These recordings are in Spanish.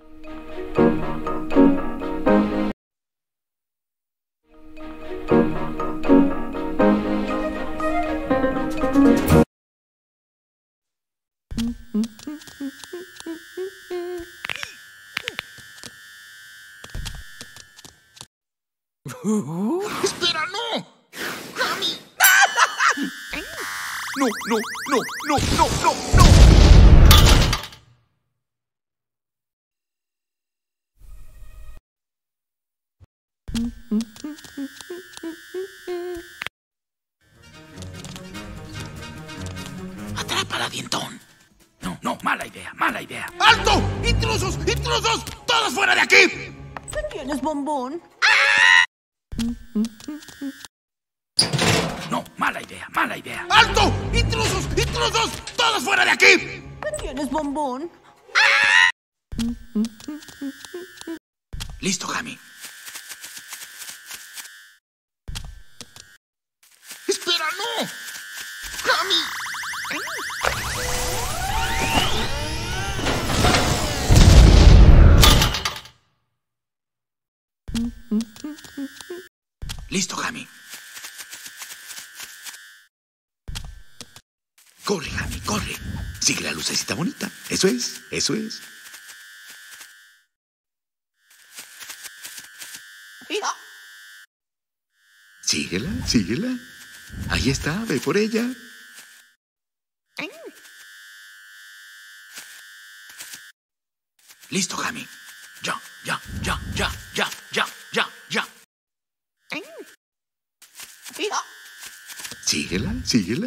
¡Espera, no! ¡Cami! ¡No, no, no, no, no, no, no! ¡Atrápala, dientón! No, no, mala idea, mala idea. ¡Alto! ¡Intrusos! ¡Intrusos! ¡Todos fuera de aquí! ¿Qué tienes, bombón? No, mala idea, mala idea. ¡Alto! ¡Intrusos! ¡Intrusos! ¡Todos fuera de aquí! ¿Qué tienes, bombón? Listo, Jami. ¡Espera, no! ¡Cami! Listo, Jami. Corre, Jami, corre. Sigue la lucecita bonita. Eso es, eso es. Síguela, síguela. Ahí está, ve por ella. Listo, Jami. Ya, ya, ya, ya, ya, ya, ya, ya. Síguela, síguela.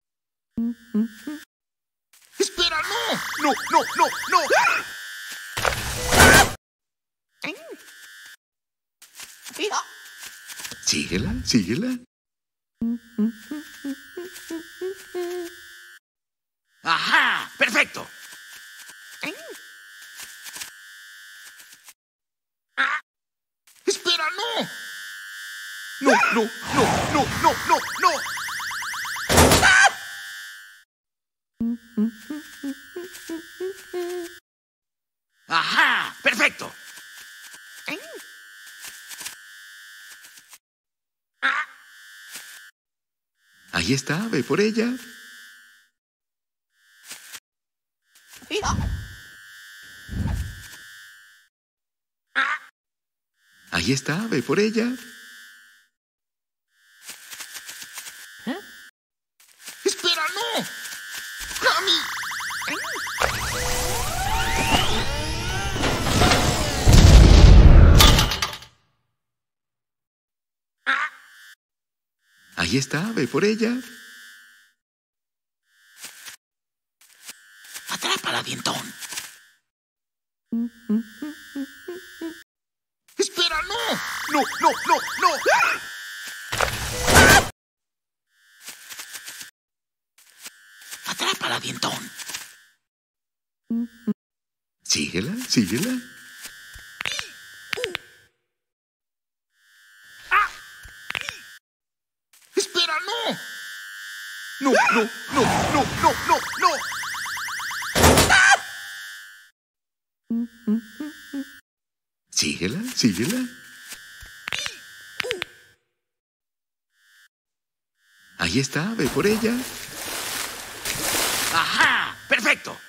¡Espera, no! ¡No, no, no, no! Síguela, síguela. ¡Ajá! ¡Perfecto! ¡Espera, no! ¡No, no, no, no, no, no, no! ¡Ajá! ¡Perfecto! Ahí está, ve por ella. Ahí está, ve por ella. ¡Espera, no! ¡Cami! Ahí está, ve por ella. Atrápala, dientón. ¡Espera, no! ¡No, no, no, no! Atrápala, dientón. Síguela, síguela. ¡Espera, no! ¡No, no, no, no, no, no, no! Síguela, síguela. Ahí está, ve por ella. ¡Ajá! ¡Perfecto!